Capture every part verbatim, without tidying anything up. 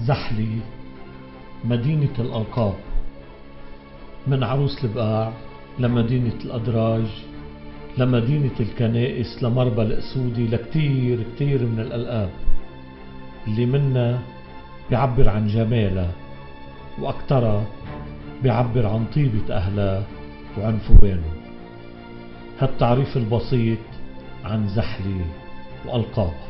زحلي مدينة الألقاب، من عروس البقاع لمدينة الأدراج لمدينة الكنائس لمربى الأسودي لكتير كتير من الألقاب اللي منا بيعبر عن جمالها وأكترها بيعبر عن طيبة أهلها وعن فوانه. هالتعريف البسيط عن زحلي وألقابها.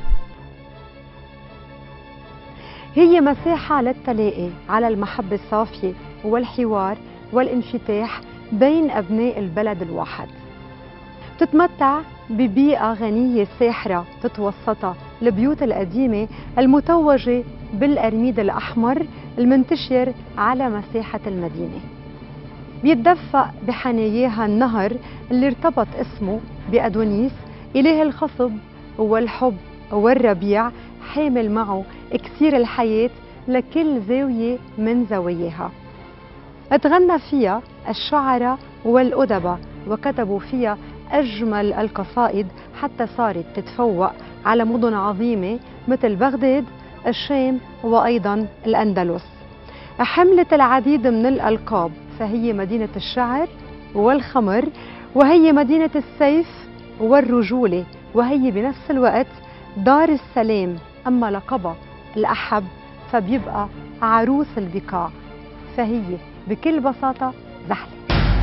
هي مساحة للتلاقي على المحبة الصافية والحوار والانفتاح بين أبناء البلد الواحد. تتمتع ببيئة غنية ساحرة تتوسطها البيوت القديمة المتوجة بالأرميد الأحمر المنتشر على مساحة المدينة. بيتدفق بحناياها النهر اللي ارتبط اسمه بأدونيس إله الخصب والحب والربيع، حامل معه اكسير الحياة لكل زاوية من زواياها. اتغنى فيها الشعراء والأدباء وكتبوا فيها أجمل القصائد حتى صارت تتفوق على مدن عظيمة مثل بغداد، الشام وأيضا الأندلس. حملت العديد من الألقاب، فهي مدينة الشعر والخمر، وهي مدينة السيف والرجولة، وهي بنفس الوقت دار السلام. أما لقبها الأحب فبيبقى عروس البقاع، فهي بكل بساطة زحلي.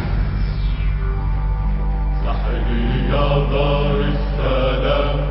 زحلي يا دار السلام،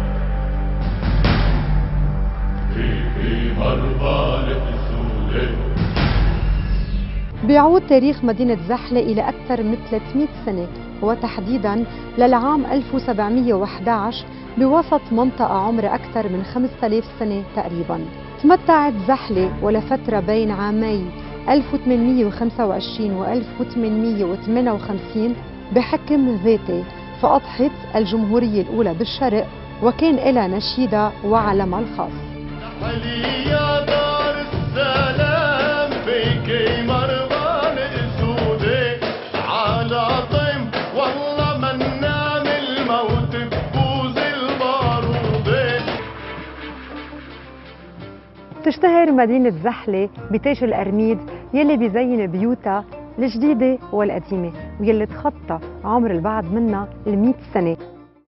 فيكي مربى الأسود. بيعود تاريخ مدينة زحلة إلى أكثر من ثلاثمئة سنة، وتحديداً للعام ألف وسبعمئة وأحد عشر بوسط منطقة عمرها أكثر من خمسة آلاف سنة تقريباً. تمتعت زحلة ولفترة بين عامي ألف وثمانمئة وخمسة وعشرين و ألف وثمانمئة وثمانية وخمسين بحكم ذاتي، فأضحت الجمهورية الأولى بالشرق وكان لها نشيدها وعلمها الخاص. زحلي يا دار السلام، فيكي مربى الأسود. على طيم والله ما ننام الموت ببوز البارود. تشتهر مدينة زحلة بتاج الأرميد يلي بيزين بيوتها الجديدة والقديمة، ويلي تخطى عمر البعض منها المئة سنة.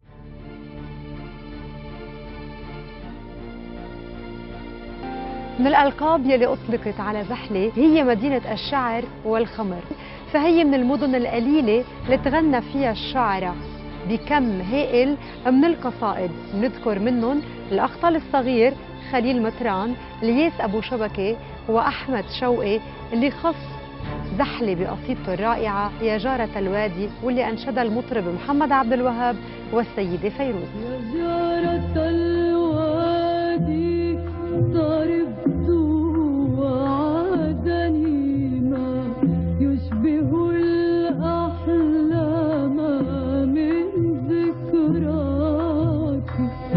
من الألقاب يلي أطلقت على زحلة هي مدينة الشعر والخمر، فهي من المدن القليلة اللي تغنى فيها الشعراء بكم هائل من القصائد. نذكر منهم الأخطل الصغير خليل مطران، الياس أبو شبكة وأحمد شوقي، اللي خص زحلة بقصيدته الرائعة يا جارة الوادي، واللي أنشدها المطرب محمد عبد الوهاب والسيدة فيروز. يا جارة الوادي ضربت وعدني ما يشبه الأحلام من ذكراك.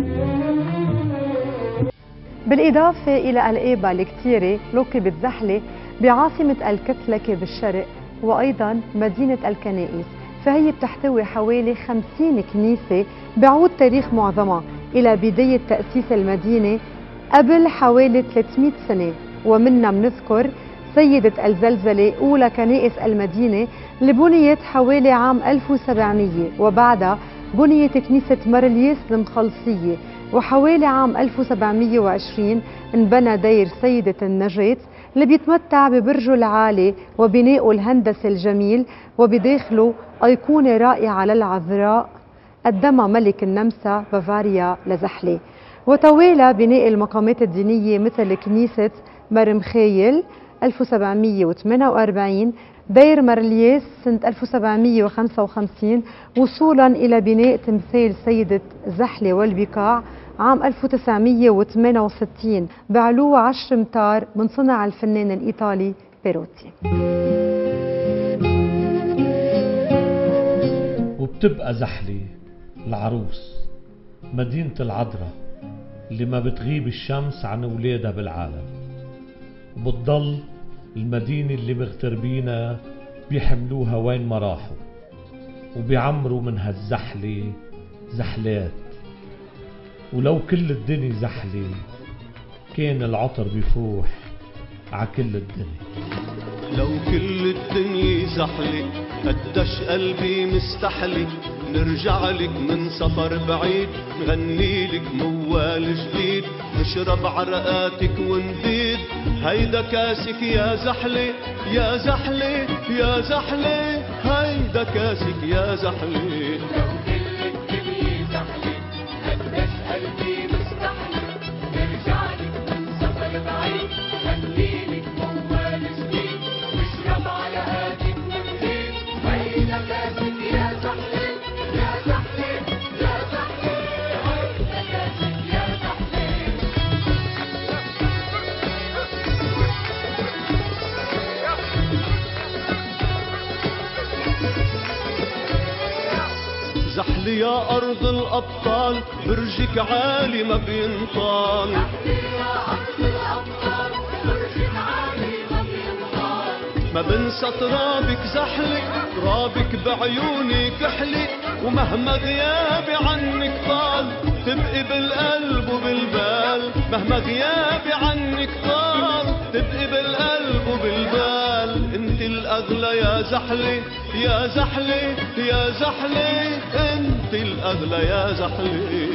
بالإضافة إلى الألقاب الكثيرة لقبت زحلة بعاصمة الكتلكة بالشرق وأيضا مدينة الكنائس، فهي بتحتوي حوالي خمسين كنيسة. بيعود تاريخ معظمها إلى بداية تأسيس المدينة قبل حوالي ثلاثمئة سنة، ومنها بنذكر سيدة الزلزلة أولى كنائس المدينة اللي بنيت حوالي عام ألف وسبعمئة، وبعدها بنيت كنيسة مرليس المخلصية، وحوالي عام ألف وسبعمئة وعشرين انبنى دير سيدة النجاة اللي بيتمتع ببرجه العالي وبنائه الهندسي الجميل، وبداخله أيقونة رائعة للعذراء قدمها ملك النمسا بافاريا لزحلة. وتوالى بناء المقامات الدينية مثل كنيسة مرمخايل ألف وسبعمئة وثمانية وأربعين، دير مرليس سنة ألف وسبعمئة وخمسة وخمسين، وصولا إلى بناء تمثال سيدة زحلة والبقاع عام ألف وتسعمئة وثمانية وستين بعلو عشر أمتار من صنع الفنان الإيطالي بيروتي. وبتبقى زحلة العروس مدينة العذراء اللي ما بتغيب الشمس عن أولادها بالعالم، وبتضل المدينة اللي مغتربينها بيحملوها وين ما راحوا، وبيعمروا من هالزحلة زحلات. ولو كل الدنيا زحلة كان العطر بيفوح ع كل الدنيا. لو كل الدنيا زحلي قدش قلبي مستحلي نرجع لك من سفر بعيد نغني لك موال جديد نشرب عرقاتك ونبيد هيدا كاسك يا زحلي يا زحلي يا زحلي هيدا كاسك يا زحلي. لو كل الدنيا زحلي قدش قلبي مستحلي نرجع لك من سفر بعيد نغني لك موال جديد نشرب عرقاتك ونبيد هيدا كاسك يا زحلي يا زحلي يا زحلي هيدا كاسك يا زحلي. زحلي يا أرض الأبطال برجك عالي ما بينطال ما بنسى ترابك زحلي ترابك بعيوني كحلي ومهما غيابي عنك طال تبقي بالقلب وبالبال مهما غيابي عنك طال تبقي بالقلب وبالبال انت الأغلى يا زحلي يا زحلي يا زحلي انت الأغلى يا زحلي.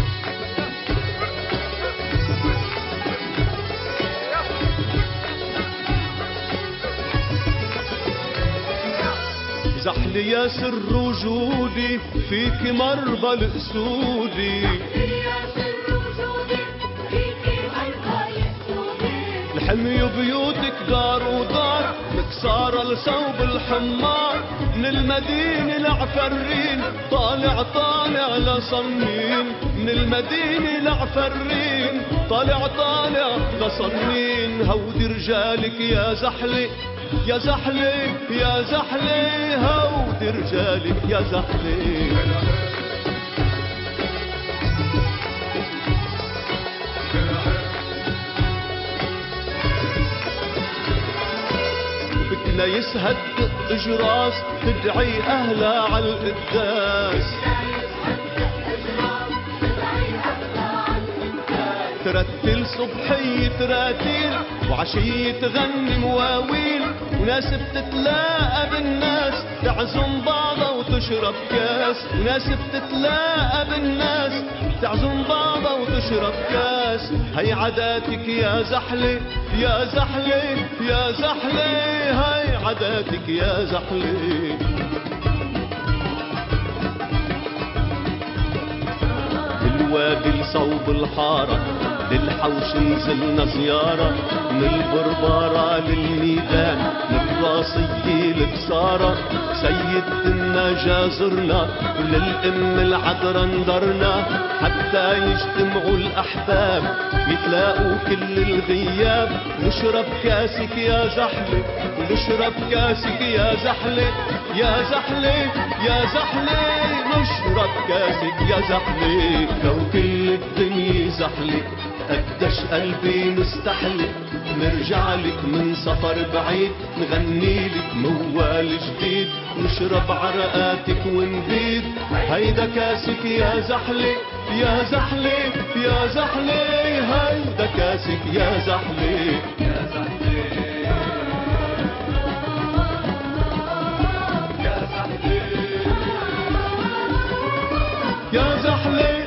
زحلي يا سر وجودي فيك مربى الأسودي الحمي بيوتك دار ودار مكسارة لصوب الحمار من المدينة لعفرين طالع طالع لصنين من المدينة لعفرين طالع طالع لصنين هودي رجالك يا زحلي يا زحلي يا زحلي هودي رجالك يا زحلي. بكنايسها تدق جراس تدعي أهلها عالقداس ترتل صبحية تراتيل وعشية تغني مواويل وناس بتتلاقى بالناس تعزم بعضها وتشرب كاس وناس بتتلاقى بالناس تعزم بعضها وتشرب كاس هي عاداتك يا زحلي يا زحلي يا زحلي هي عاداتك يا زحلي. بالوادي لصوب الحارة للحوش نزلنا زيارة من البربارة للميدان من الراسية لبصارة سيد النجا زرنا وللأم العذرا ندرنا حتى يجتمعوا الأحباب يتلاقوا كل الغياب نشرب كاسك يا زحلي نشرب كاسك يا زحلي يا زحلي يا زحلي نشرب كاسك يا زحلي. لو كل الدنيا زحلي قدش قلبي مستحلي نرجع لك من سفر بعيد نغني لك موال جديد نشرب عرقاتك ونبيد هيدا كاسك يا زحلي يا زحلي يا زحلي هيدا كاسك يا زحلي يا زحلي يا زحلي